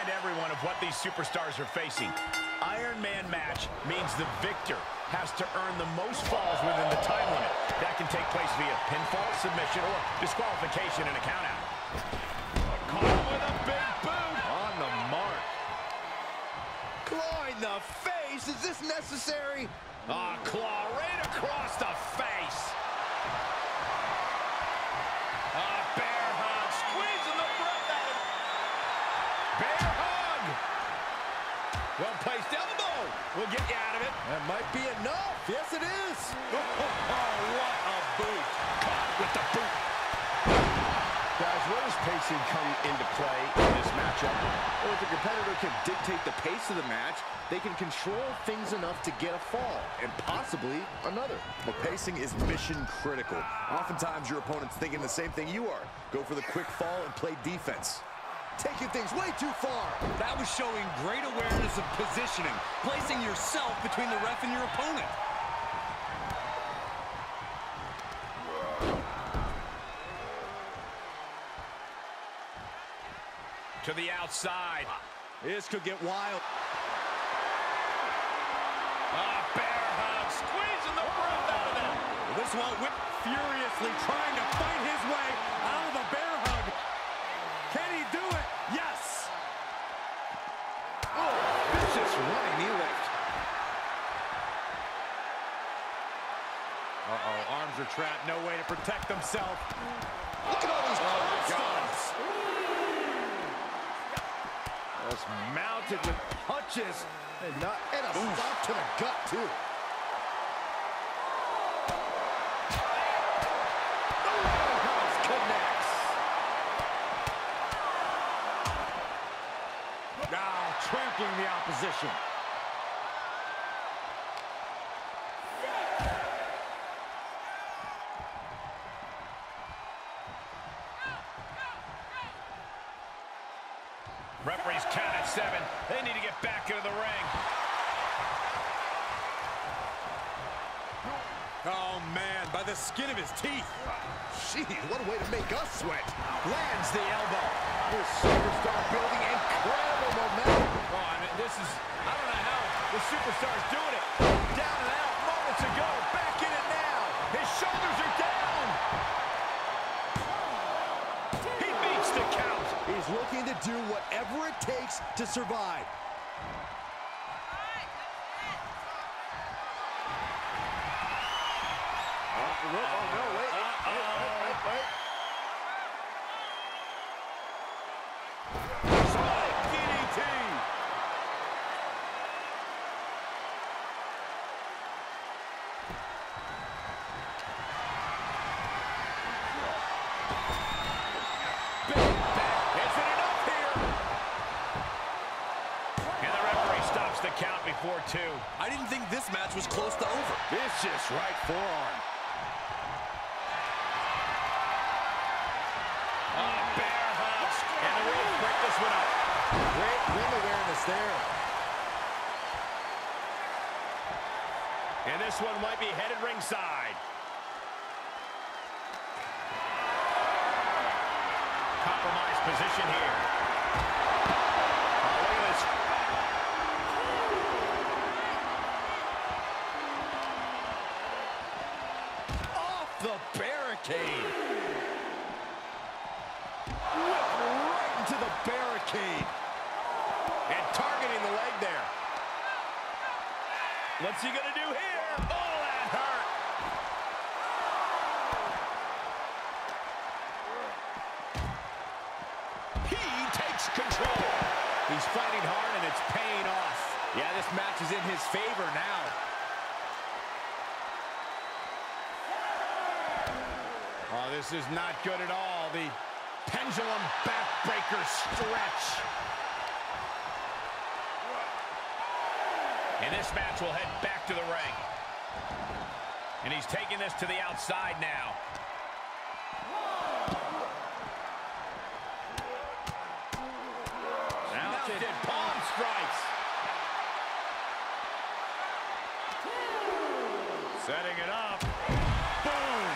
remind everyone of what these superstars are facing. Iron Man match means the victor has to earn the most falls within the time limit. That can take place via pinfall, submission, or disqualification and a countout. Caught with a big boot. On the mark. Claw in the face. Is this necessary? Claw right across the face. Bear hug. Squeezing the breath out of it. Bear hug. Well placed elbow. We'll get you out of it. That might be enough. Yes, it is. Oh, what a boot. Caught with the boot. Guys, where does pacing come into play in this matchup? Well, if the competitor can dictate the pace of the match, they can control things enough to get a fall, and possibly another. Well, pacing is mission critical. Oftentimes, your opponent's thinking the same thing you are. Go for the quick fall and play defense. Taking things way too far. That was showing great awareness of positioning, placing yourself between the ref and your opponent. To the outside. This could get wild. Bear hug. Squeezing the breath out of it. This one whip furiously trying to fight his way out of the bear hug. Can he do it? Yes. Oh, vicious running knee lift. Arms are trapped. No way to protect himself. Look at all these stunts. Just mounted with punches. And a stop to the gut, too. Trampling the opposition. Referees count at 7. They need to get back into the ring. Oh, man, by the skin of his teeth. Jeez, what a way to make us sweat. Lands the elbow. This superstar building incredible momentum. I mean, I don't know how the superstar's doing it. Down and out moments ago. Back in it now. His shoulders are down. He beats the count. He's looking to do whatever it takes to survive. Oh, no, wait. DDT. And the referee stops the count before 2. I didn't think this match was close to over. Vicious right forearm. Bear hug. And the Wolves break this one up. Great ring awareness there. And this one might be headed ringside. Compromised position here. Oh, look at this. Off the barricade. Whipped right into the barricade. And targeting the leg there. What's he gonna do here? Oh, that hurt. He takes control. He's fighting hard and it's paying off. Yeah, this match is in his favor now. Oh, this is not good at all. The pendulum backbreaker stretch. And this match will head back to the ring. And he's taking this to the outside now. Mounted palm strikes. Setting it up. Boom.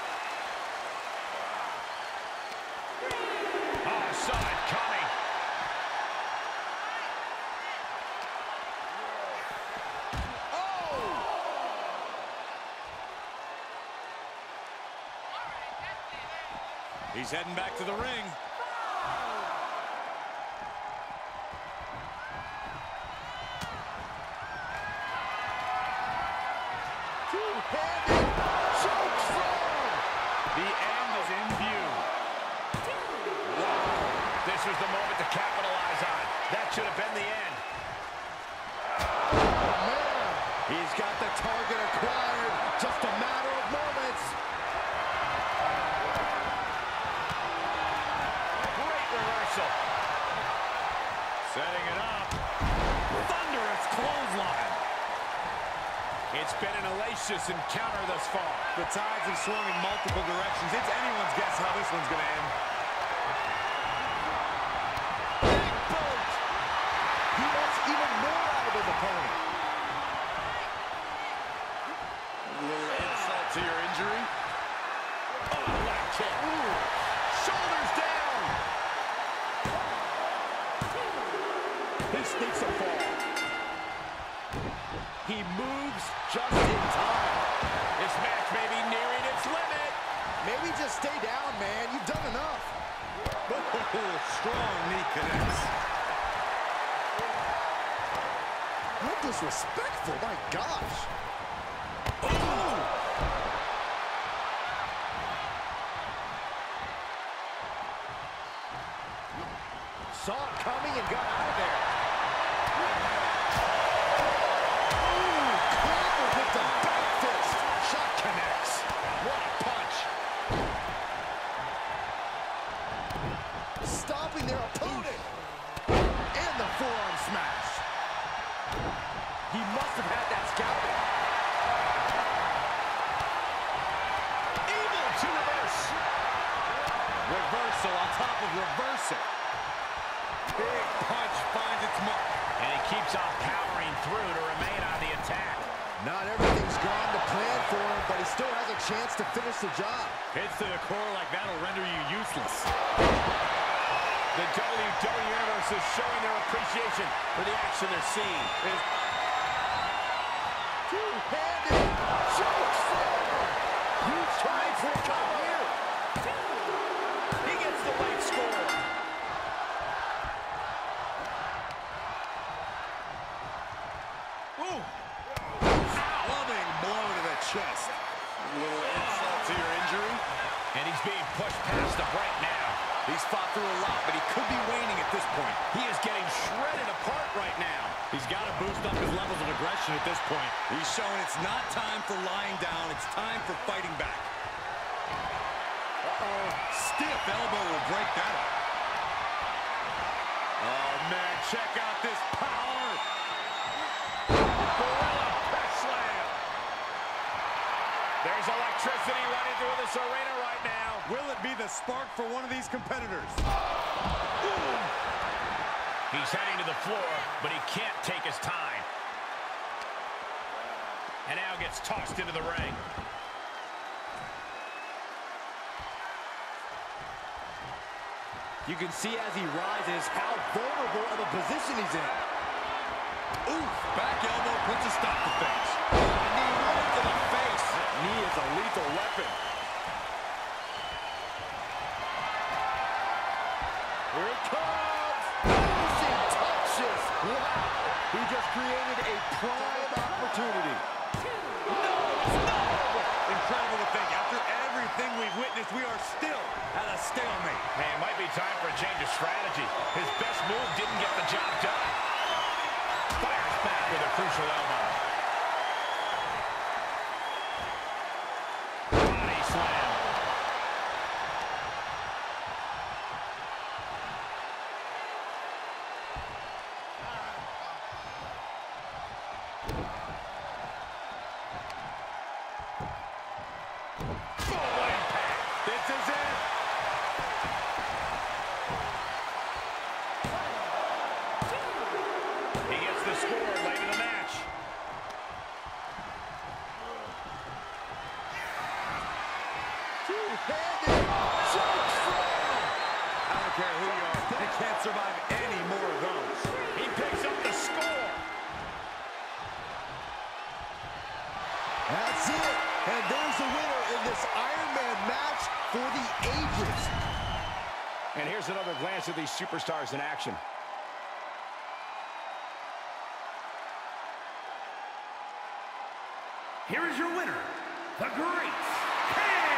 Oh, saw it coming. He's heading back to the ring. Two-handed chokeslam. The end is in view. Wow. This was the moment to capitalize on. That should have been the end. Oh, man. He's got the target acquired. Just a matter of moments. Great reversal. Setting it up. Thunderous clothesline. It's been an hellacious encounter thus far. The tides have swung in multiple directions. It's anyone's guess how this one's going to end. Backbone. He wants even more out of his opponent. A little insult to your injury. Oh, leg kick. Shoulders down. He sneaks a fall. He moves just in time. This match may be nearing its limit. Maybe just stay down, man. You've done enough. Oh, strong knee connects. How disrespectful, my gosh. Saw it coming and got out of there. Clever with the back fist. Shot connects. What a punch. Stopping their opponent. And the forearm smash. He must have had that scouting. Able to reverse. Reversal on top of reversal. Big punch finds its mark. And he keeps on powering through to remain on the attack. Not everything's gone to plan for him, but he still has a chance to finish the job. Hits to the core like that will render you useless. The WWE Universe is showing their appreciation for the action they're seeing. Two-handed chokeslam. Huge trying for a cover here. He gets the late score. Ooh. Loving blow to the chest. A little insult to your injury. And he's being pushed past him right now. He's fought through a lot, but he could be waning at this point. He is getting shredded apart right now. He's got to boost up his levels of aggression at this point. He's showing it's not time for lying down. It's time for fighting back. Uh-oh. Stiff elbow will break that up. Oh, man, check out this power. Gorilla press slam. There's electricity running through this arena right now. Will it be the spark for one of these competitors? He's heading to the floor, but he can't take his time. And now gets tossed into the ring. You can see as he rises how vulnerable of a position he's in. Oof, back elbow puts a stop to things. Knee right to the face. That knee is a lethal weapon. Here it comes. Finishing touches. Wow. He just created a prime opportunity. No! Incredible to think. After everything we've witnessed, we are still at a stalemate. Hey, it might be time for a change of strategy. His best move didn't get the job done. Fires back with a crucial elbow. Body slam. Full impact. This is it. He gets the score late in the match. Two-handed chokeslam. I don't care who you are. You can't survive any more of those. He picks up the score. That's it. And there's the winner in this Iron Man match for the ages. And here's another glance at these superstars in action. Here is your winner, the Great Khali.